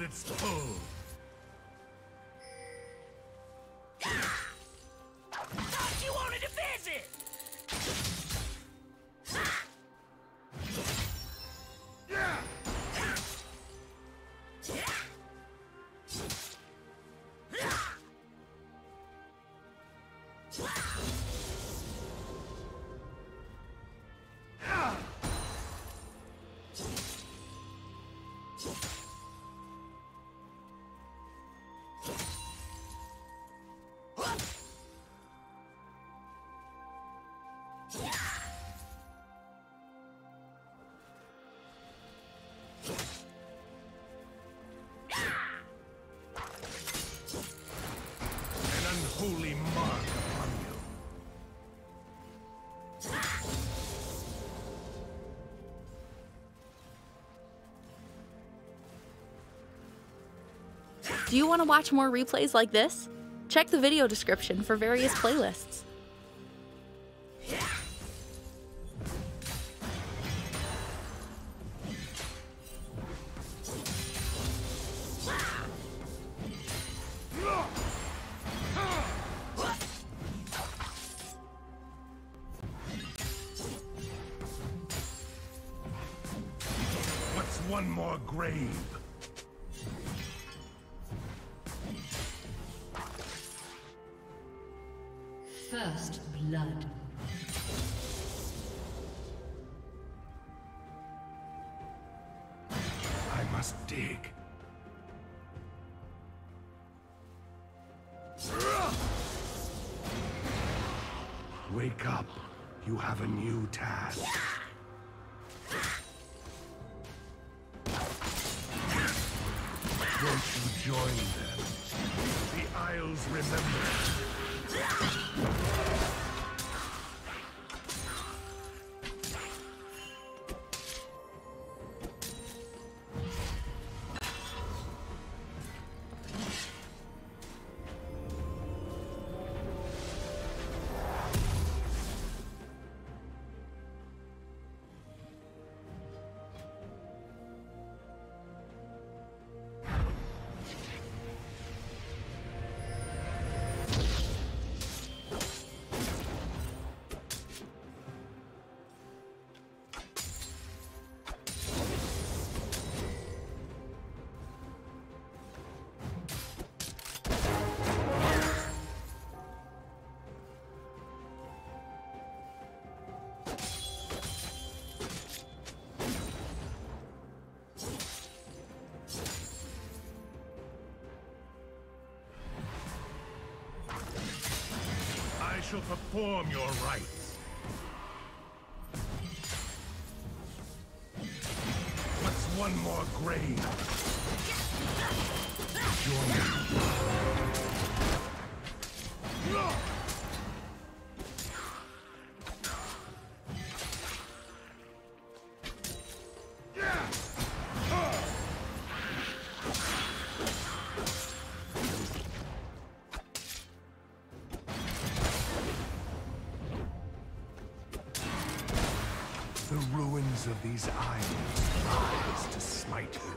its pull. Thought you wanted to visit! Holy mark upon you. Do you want to watch more replays like this? Check the video description for various playlists. One more grave. First blood. I must dig. Wake up. You have a new task. Won't you join them? The Isles remember. I shall perform your rites. What's one more grave? Join me. The ruins of these isles rise to smite you.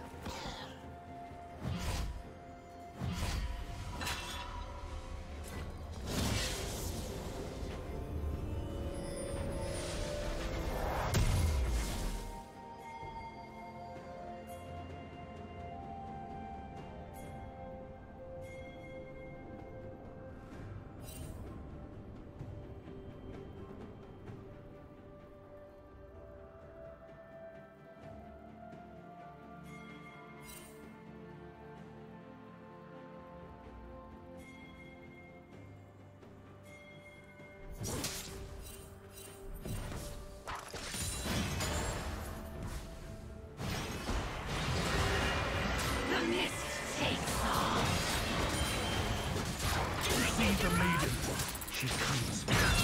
See the maiden. She comes back.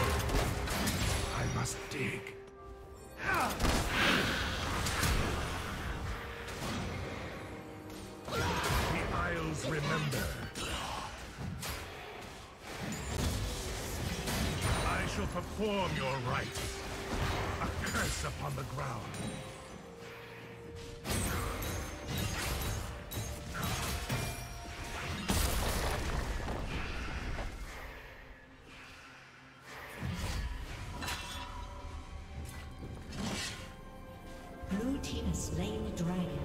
I must dig. The Isles remember. I shall perform your rites. A curse upon the ground. slain the dragon.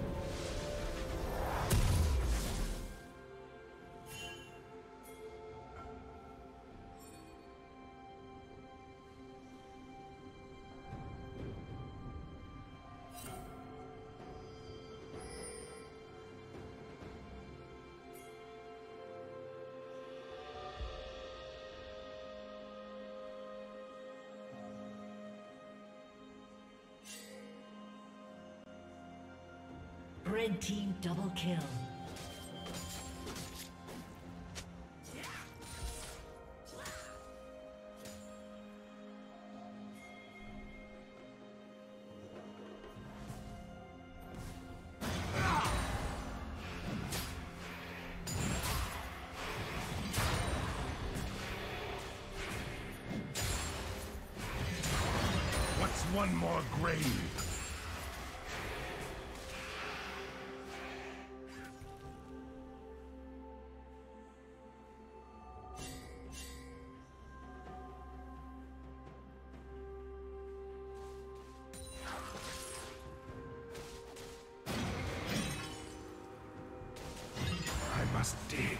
Red team double kill. What's one more grave? Must dig.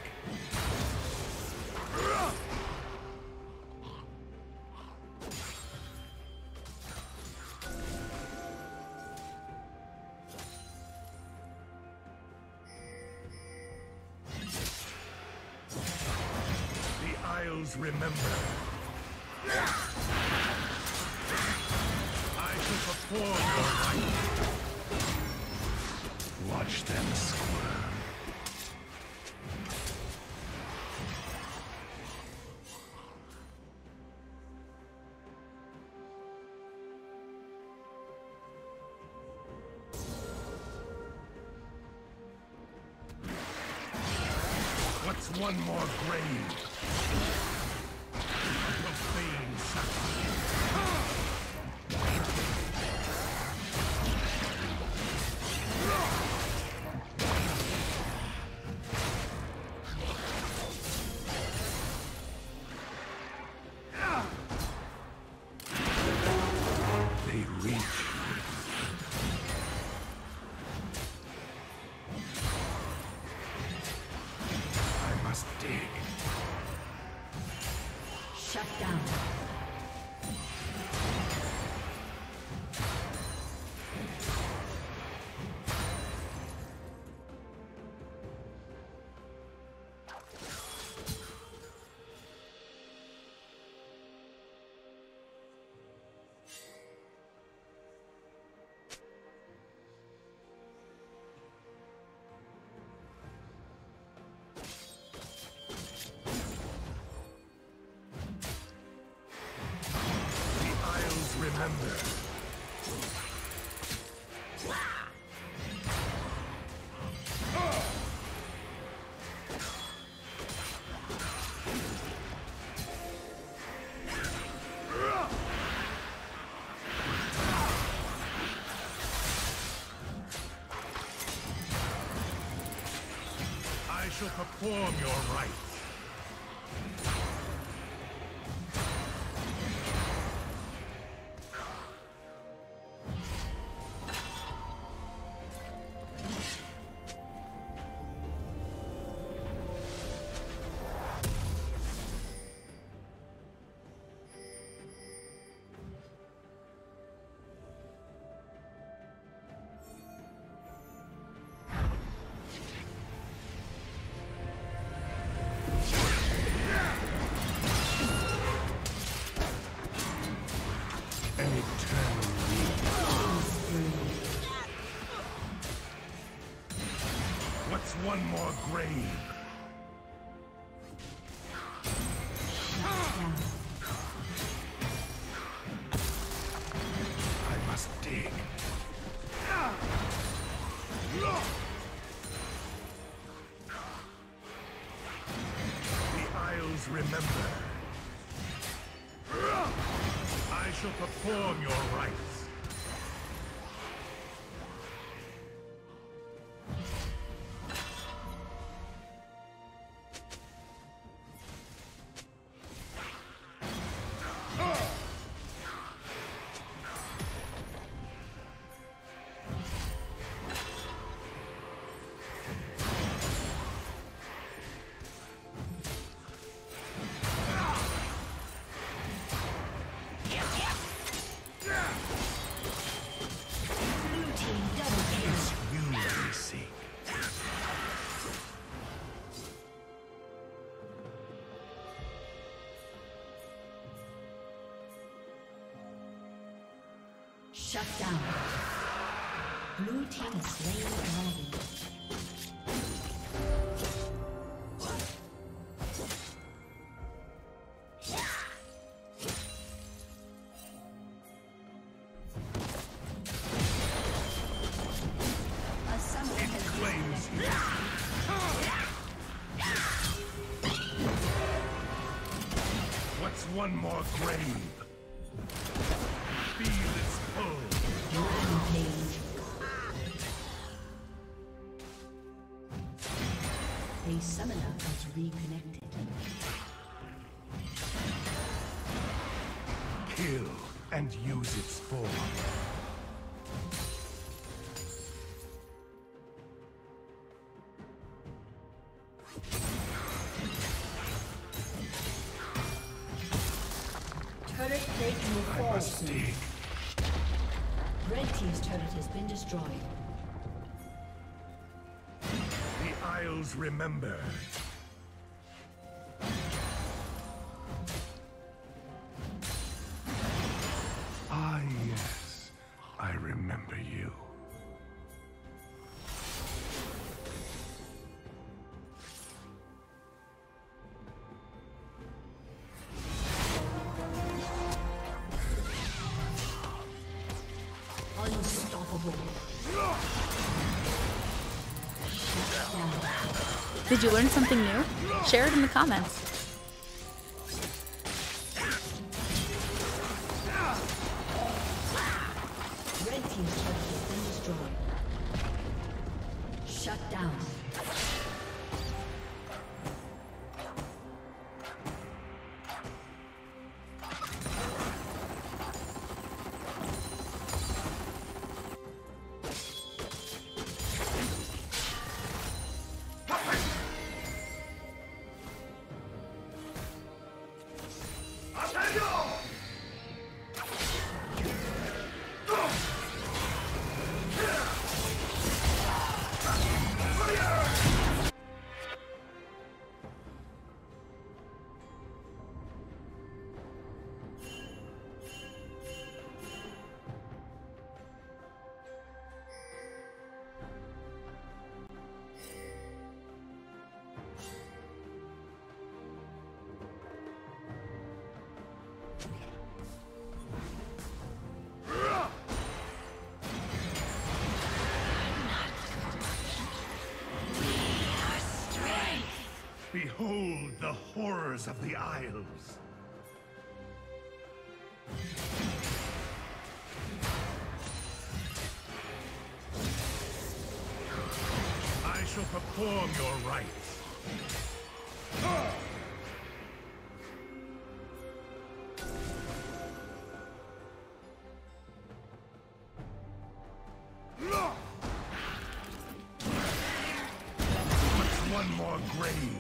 The Isles remember. I shall perform your right. Watch them squirm. One more grave. Profane sacrifice. They reach. Shut down. Remember. I shall perform your rites. One more grave. I must dig. The Isles remember. I shall perform your rites. Shut down. Blue team has slain the dragon. What's one more grave? Feel its pull. A summoner has reconnected. Kill and use its form. Turret plate will fall soon. Red team's turret has been destroyed. The Isles remember. Ah, yes. I remember you. Unstoppable. Did you learn something new? Share it in the comments. Red team's turret has been destroyed. Shut down. Behold the horrors of the Isles. I shall perform your rites. What's one more grave?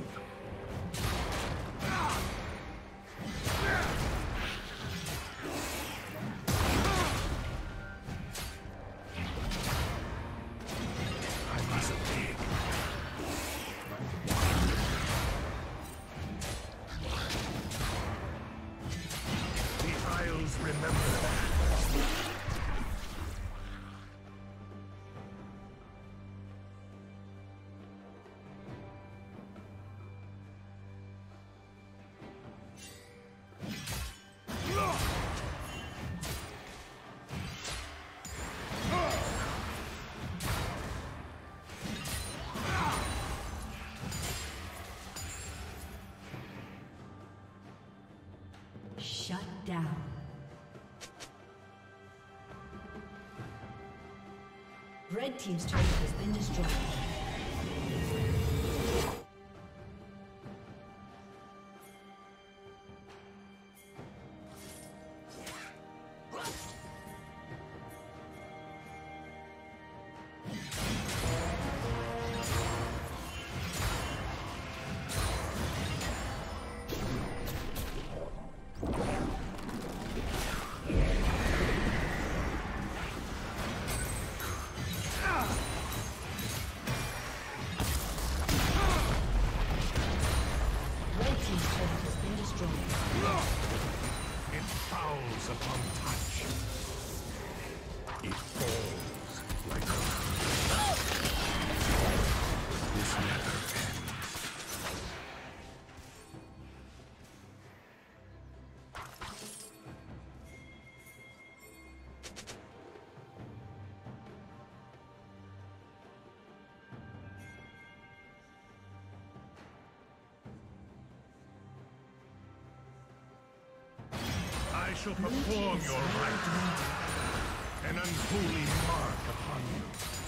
Shut down. Red team's turret has been destroyed. It fouls upon touch. I shall perform your rite. An unholy mark upon you.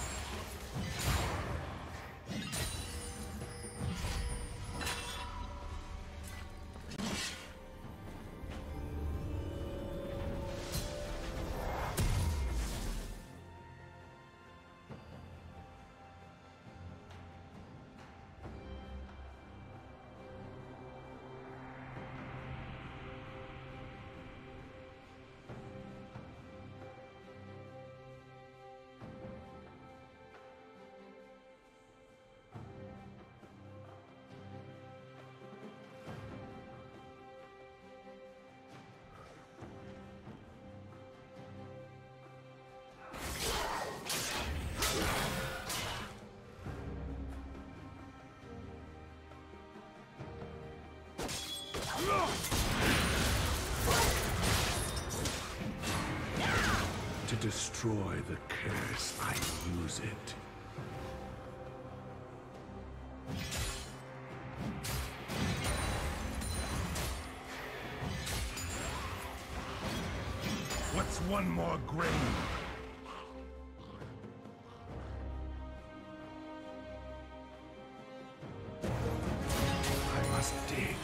To destroy the curse, I use it. What's one more grave? I must dig.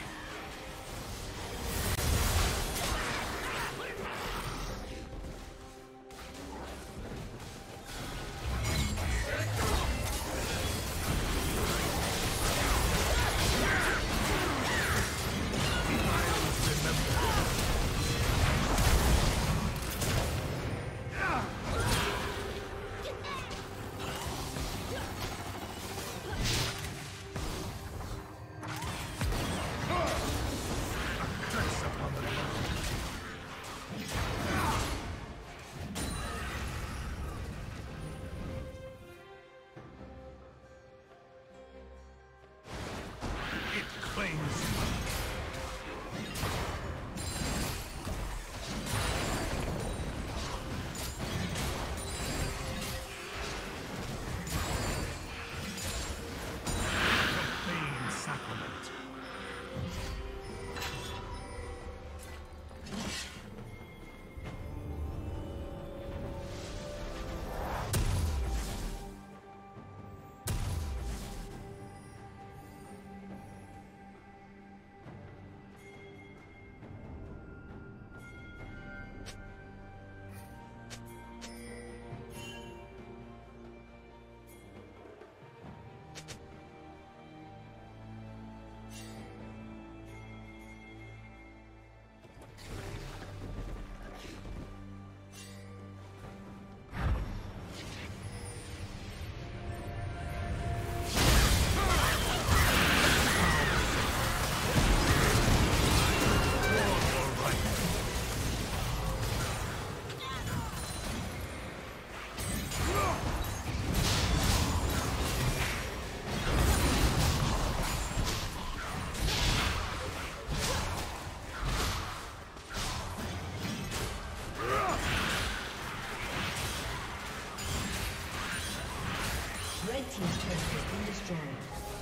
Red team's turret has been destroyed.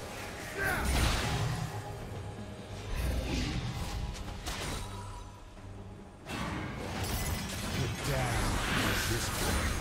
Get down, this boy.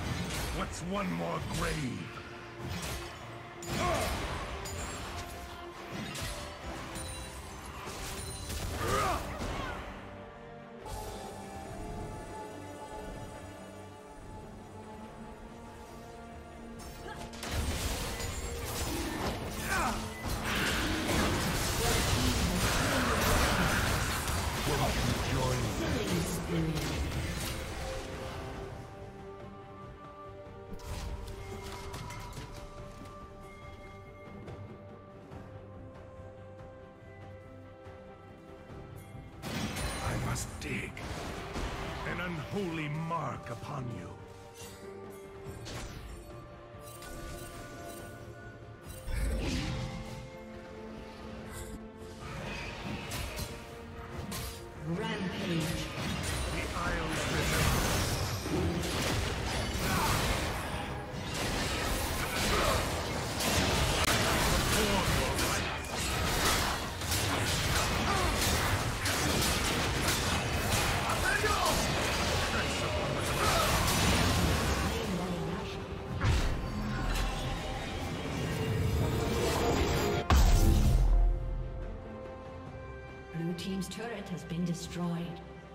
One more grave. unholy mark upon you. Rampage. The Isles remember. Blue team's turret has been destroyed.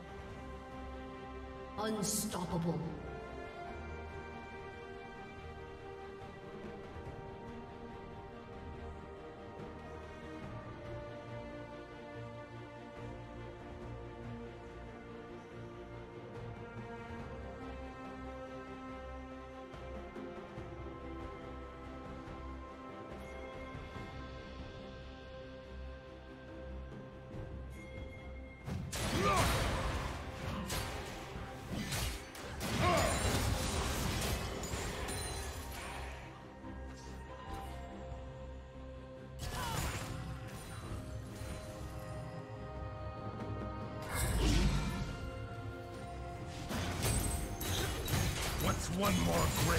Unstoppable. What's one more grave?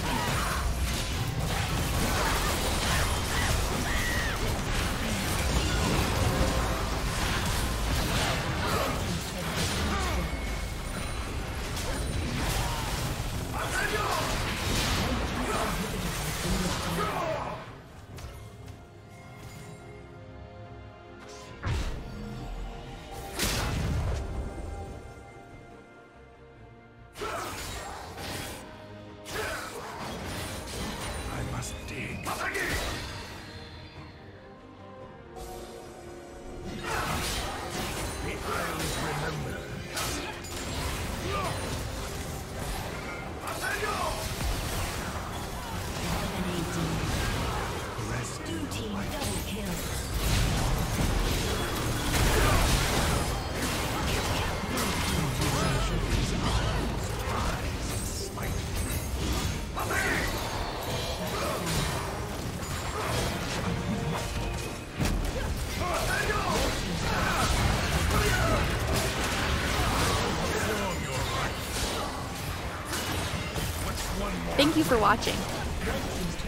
Thank you for watching. Red team's